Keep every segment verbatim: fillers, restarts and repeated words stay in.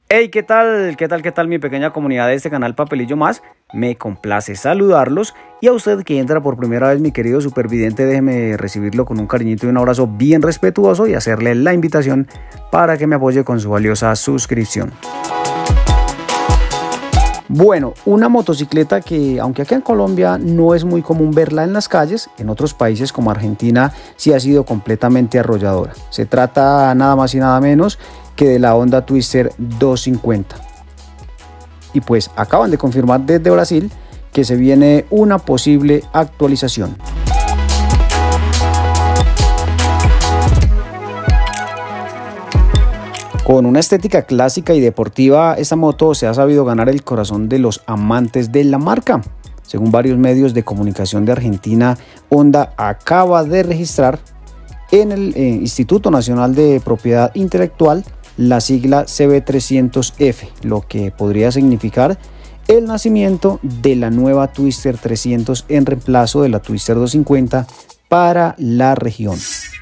Hey, ¿qué tal? ¿Qué tal? ¿Qué tal mi pequeña comunidad de este canal Papelillo Más? Me complace saludarlos y a usted que entra por primera vez, mi querido supervidente, déjeme recibirlo con un cariñito y un abrazo bien respetuoso y hacerle la invitación para que me apoye con su valiosa suscripción. Bueno, una motocicleta que, aunque aquí en Colombia no es muy común verla en las calles, en otros países como Argentina sí ha sido completamente arrolladora. Se trata nada más y nada menos que de la Honda Twister doscientos cincuenta. Y pues acaban de confirmar desde Brasil que se viene una posible actualización. Con una estética clásica y deportiva, esta moto se ha sabido ganar el corazón de los amantes de la marca. Según varios medios de comunicación de Argentina, Honda acaba de registrar en el eh, Instituto Nacional de Propiedad Intelectual la sigla C B trescientos F, lo que podría significar el nacimiento de la nueva Twister trescientos en reemplazo de la Twister doscientos cincuenta para la región.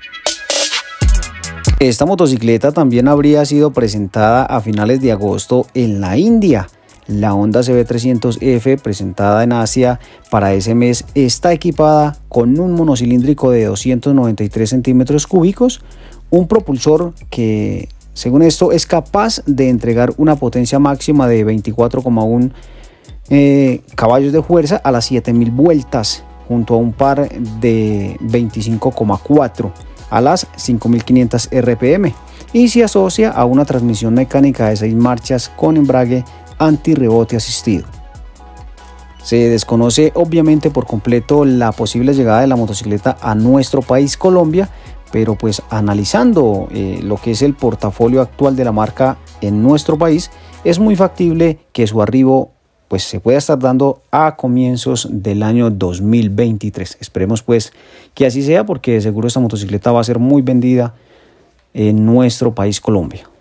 Esta motocicleta también habría sido presentada a finales de agosto en la India. La Honda C B trescientos F, presentada en Asia para ese mes, está equipada con un monocilíndrico de doscientos noventa y tres centímetros cúbicos, un propulsor que, según esto, es capaz de entregar una potencia máxima de veinticuatro coma uno eh, caballos de fuerza a las siete mil vueltas, junto a un par de veinticinco coma cuatro a las cinco mil quinientos R P M, y se asocia a una transmisión mecánica de seis marchas con embrague antirrebote asistido. Se desconoce obviamente por completo la posible llegada de la motocicleta a nuestro país Colombia, pero pues analizando eh, lo que es el portafolio actual de la marca en nuestro país, es muy factible que su arribo pues se pueda estar dando a comienzos del año dos mil veintitrés. Esperemos pues que así sea, porque de seguro esta motocicleta va a ser muy vendida en nuestro país Colombia.